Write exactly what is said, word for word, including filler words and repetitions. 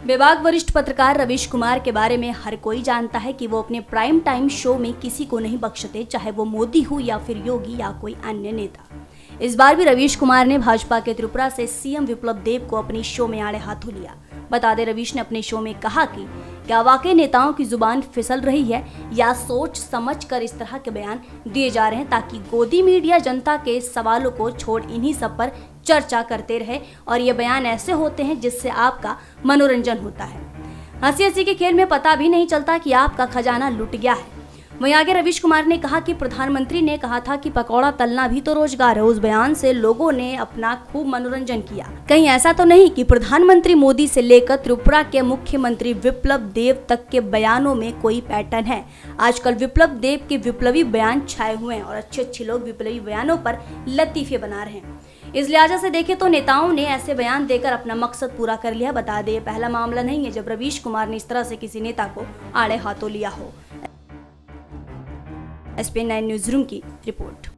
विभाग वरिष्ठ पत्रकार रवीश कुमार के बारे में हर कोई जानता है कि वो अपने प्राइम टाइम शो में किसी को नहीं बख्शते, चाहे वो मोदी हो या फिर योगी या कोई अन्य नेता। इस बार भी रवीश कुमार ने भाजपा के त्रिपुरा से सीएम विप्लव देब को अपने शो में आड़े हाथों लिया। बता दें, रवीश ने अपने शो में कहा कि क्या वाकई नेताओं की जुबान फिसल रही है या सोच समझ कर इस तरह के बयान दिए जा रहे हैं ताकि गोदी मीडिया जनता के सवालों को छोड़ इन्हीं सब पर चर्चा करते रहे और ये बयान ऐसे होते हैं जिससे आपका मनोरंजन होता है। हंसी हंसी के खेल में पता भी नहीं चलता कि आपका खजाना लुट गया है। वहीं आगे रवीश कुमार ने कहा कि प्रधानमंत्री ने कहा था कि पकौड़ा तलना भी तो रोजगार है। उस बयान से लोगों ने अपना खूब मनोरंजन किया। कहीं ऐसा तो नहीं कि प्रधानमंत्री मोदी से लेकर त्रिपुरा के मुख्यमंत्री विप्लव देब तक के बयानों में कोई पैटर्न है। आजकल विप्लव देब के विप्लवी बयान छाए हुए हैं और अच्छे अच्छे लोग विप्लवी बयानों पर लतीफे बना रहे हैं। इस लिहाजा से देखें तो नेताओं ने ऐसे बयान देकर अपना मकसद पूरा कर लिया। बता दें, पहला मामला नहीं है जब रवीश कुमार ने इस तरह से किसी नेता को आड़े हाथों लिया हो। S P N nine newsroom की रिपोर्ट।